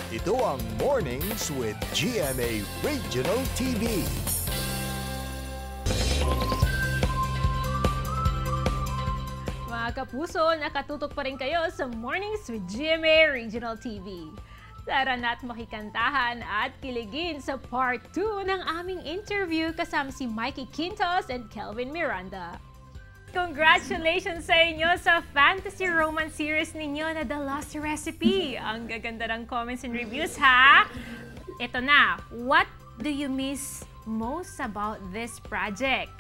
Ito ang Mornings with GMA Regional TV. Mga kapuso, nakatutok pa rin kayo sa Mornings with GMA Regional TV. Tara na't makikantahan at kiligin sa part 2 ng aming interview kasama si Mikee Quintos and Kelvin Miranda. Congratulations sa inyo sa fantasy romance series ninyo na The Lost Recipe. Ang gaganda ng comments and reviews, ha? Ito na, what do you miss most about this project?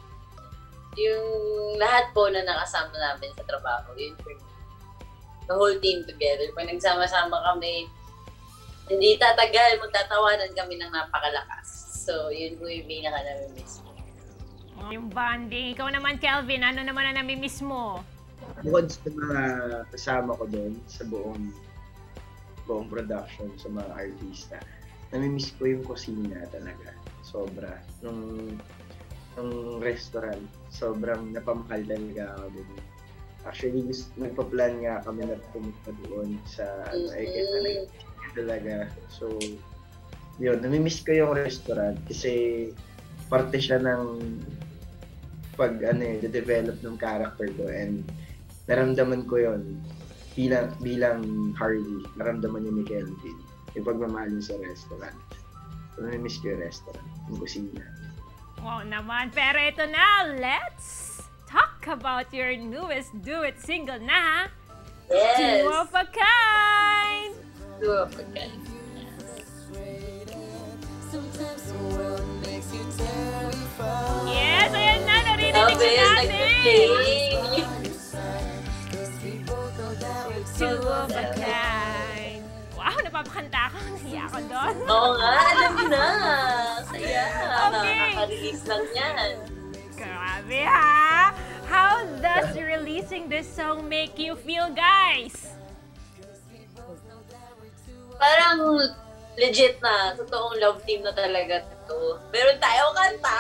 Yung lahat po na nakasama namin sa trabaho, yun for me. The whole team together. Pag nagsama-sama kami, hindi tatagal, magtatawanan kami ng napakalakas. So, yun po yung pinaka-namimiss ko. Yung bonding. Ikaw naman, Kelvin, ano naman ang namimiss mo? Bukod sa mga kasama ko doon sa buong production, sa mga artista, namimiss ko yung kusina talaga. Sobra. Nung restaurant, sobrang napamahal talaga ako doon. Actually, nagpa-plan nga kami na pumunta doon sa talaga. So, yun, namimiss ko yung restaurant kasi parte siya ng develop ng character ko, and naramdaman ko yun bilang Harvey, naramdaman niya ni Kelvin yung pagmamahal niya sa restaurant. So, namimiss ko yung restaurant, yung kusina. Wow naman, pero ito na, let's talk about your newest do-it single na, Yes! Two of a Kind! Two of a Kind. Yes, ayan na, narinig na natin! Two of a Kind. Wow, napapakanta ako. Nahiya ako doon. Oo nga, alam mo na. Saya. Okay. Nakaka-release lang yan. Grabe, ha? How does releasing this song make you feel, guys? Parang legit na, totoong love team na talaga ito. Meron tayong kanta!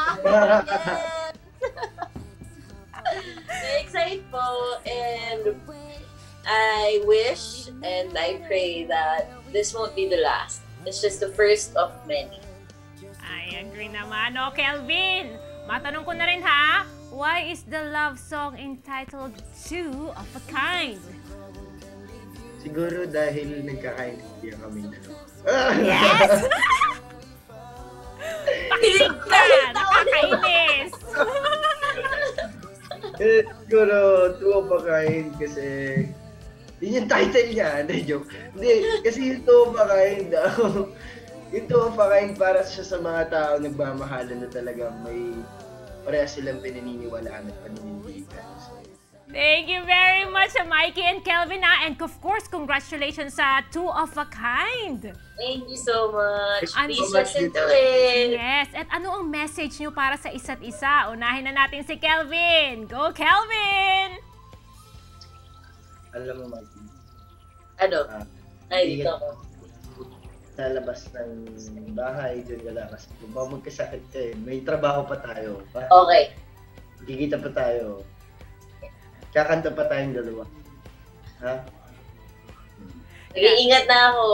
Na-excite po, and I wish and I pray that this won't be the last. It's just the first of many. I agree naman. O, Kelvin, matanong ko na rin, ha? Why is the love song entitled Two of a Kind? Siguro dahil nagkakaintindihan kami na. Yes! Pakinig ka! Nakakainis! Siguro, Two of a Kind kasi yun yung title niya, hindi, joke. Hindi, kasi yung Two of a Kind, yung Two of a Kind para siya sa mga tao nagmamahalan na talagang may parehas silang pinaniniwalaan at paninindigan. Thank you very much, Mikee and Kelvin, and of course, congratulations sa Two of a Kind. Thank you so much. And Please listen to it. Yes, at ano ang message niyo para sa isa't isa? Unahin na natin si Kelvin. Go, Kelvin! Alam mo, Mikey. Ano? Ay, dito ako. Sa labas ng bahay, dyan ka lang kasi kung magkasakit ka eh, may trabaho pa tayo. Okay. Kikita pa tayo. Kakanta pa tayong dalawa. Ha? Nag-iingat na ako.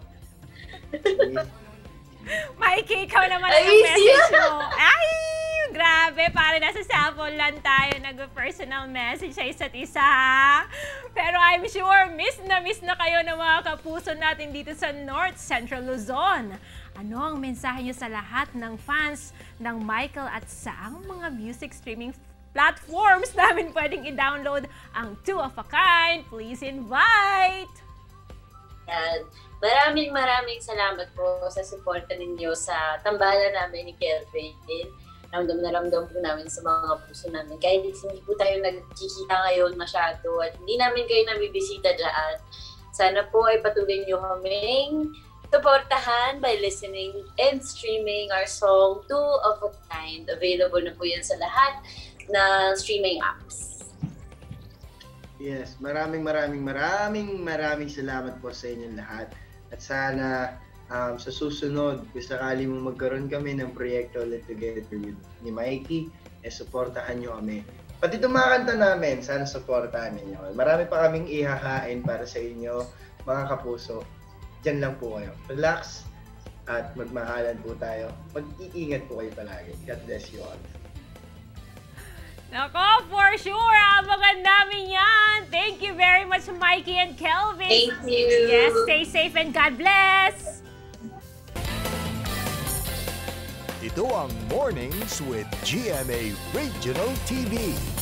Mikey, ikaw naman Ay, ang message siya! mo. Ay, grabe. Para nasa cellphone lang tayo nag-personal message sa isa't isa. Pero I'm sure miss na kayo ng mga kapuso natin dito sa North Central Luzon. Ano ang mensahe niyo sa lahat ng fans ng Michael at saang mga music streaming platforms namin pwedeng i-download ang Two of a Kind? Please invite! Yan. Maraming salamat po sa suporta ninyo sa tambalan namin ni Kelvin. Ramdam po namin sa mga puso namin. Kahit hindi po tayo nagkikita ngayon masyado at hindi namin kayo nabibisita dyan. Sana po ay patuloy nyo kaming suportahan by listening and streaming our song Two of a Kind. Available na po yan sa lahat na streaming apps. Yes, maraming salamat po sa inyong lahat. At sana sa susunod, kung sakali mo magkaroon kami ng proyekto ulit together with ni Mikey, supportahan nyo kami. Pati itong mga kanta namin, sana supportahan ninyo. Marami pa kaming ihahain para sa inyo, mga kapuso. dyan lang po kayo. Relax at magmahalan po tayo. Mag-iingat po kayo palagi. God bless you all. Nako, for sure, abangan namin yan. Thank you very much, Mikey and Kelvin. Thank you. Yes, stay safe and God bless. Ito ang Mornings with GMA Regional TV.